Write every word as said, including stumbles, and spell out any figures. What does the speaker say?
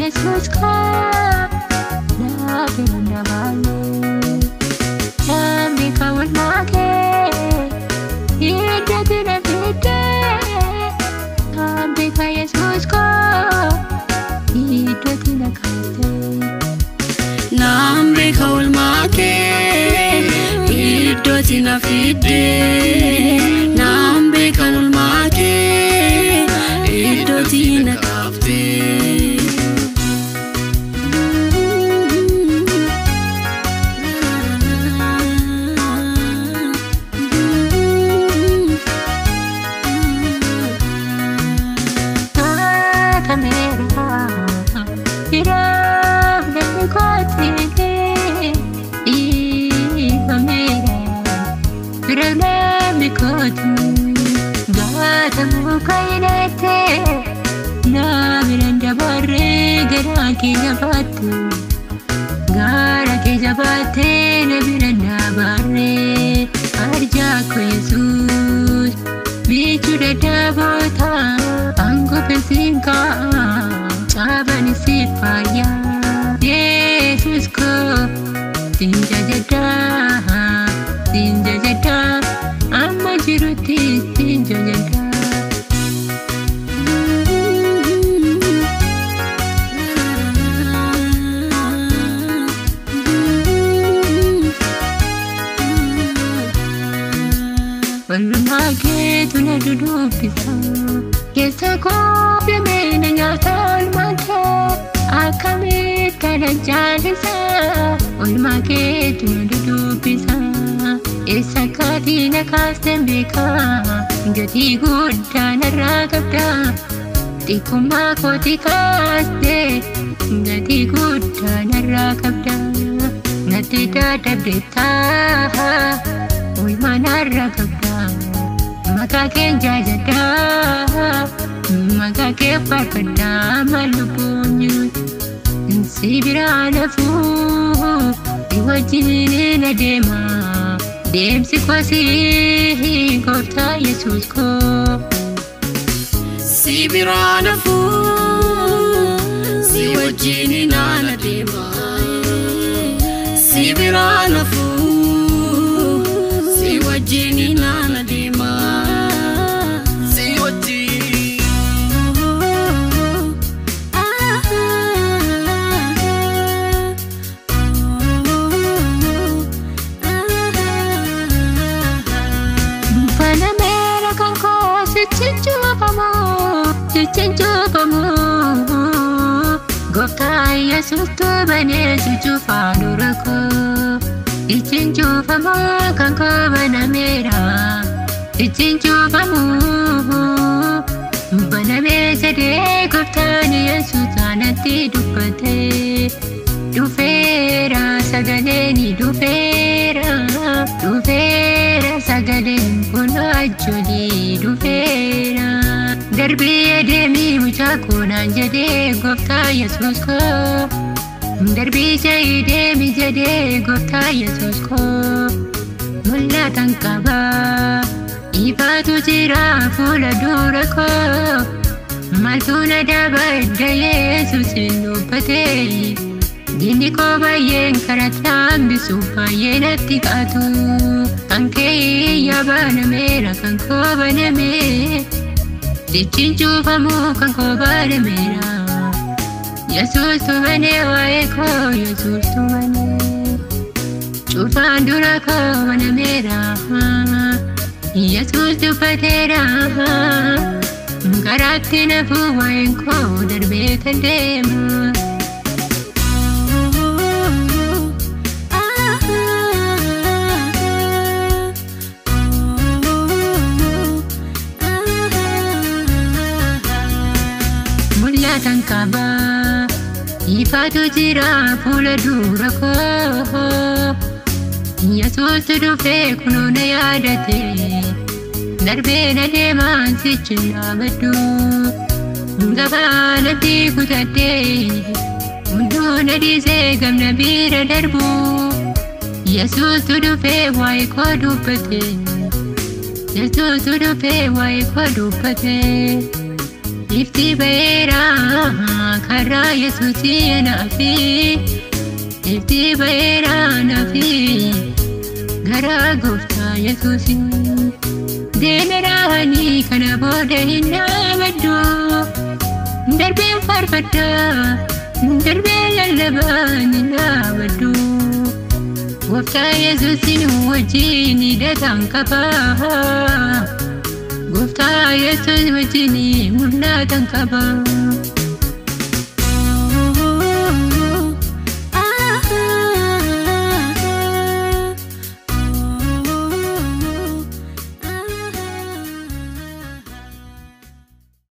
Yesus ko lagi nabale Nambi kawal make Ida tina fide Nambi ka Yesus ko Ida tina kate Nambi kawal make Ida tina fide Nambi kawal make Ida tina kate Gara ke jabate na biranda barre arja ko Yesus bichu de dabota ango pesinka chabani sifaya Yesus ko tinja jada tinja jada amma jiruti tinja jada Walmake tuna dudupisa Keessaa koo bimena nyaata olmaate Akkamit kana jaalisa Walmake tuna dudupisa Eessa kaatii na kaasteen beeka Gatii guddaa narraa qabda Xiqqummaa kooti kaaste Gatii guddaa narraa qabda Natti dadhabdeettaa Ulmanarra kabda maka kenja jada maka ke farfannaa malubunyu sibira nafu iwajin adema demsi kwasi gooftaa Yesus ko sibira nafu siwajin adema sibira nafu Jini nana dima siwati Bana mera kanko sichinju pamo sichinju pamo Gooftaa Yesus tu bane suju fadurako Ichinju famu kanko bana mera Ichinju famu Bana mesade Gooftaan Yesus anatti dubbate Dufeera sagaleni dufeera Dufeera sagaleni kun ajjoli dufeera Darbii adeemii mucaa koonaan jedhee Gooftaa Yesus ko Darbii deemi jedhee Gooftaa Yesus ko mul'atan qaba ifaatu jira fuula dura ko maaltu na daba edda Yesus hin dubbate diinni koo baay'een karatti hambisuuf baay'ee natti qaatu kan kee yaabanameera kan koo baname jechiin cuufamu kan koo banameera Yesus tu mane wae ko Yesus tu mane Cufaan dura ko mana mera Yesus tu patera Garatti nafu wae ko darbee kan deema Mul'atan qaba Ifaatu jira fuula dura ko Yesus dhufee kunoo na yaadate darbee na deemaan sichi dhaabadhu gabaa natti kutadhee hunduu na dhiisee gamna bira darbu Yesus dhufee waa'ee koo dubbate Yesus dhufee waa'ee koo dubbate ifti beera karaa Yesuusii nafi ifti beera nafi garaa gooftaa Yesuusii deemeraanii kana booda hin dhaabaddu darbeen faarfadhaa darbeen lallabaan hin dhaabaddu gooftaa Yesuusiin wajjin hidhataan qabaa gooftaa Yesuus wajjin mul'atan qabaa.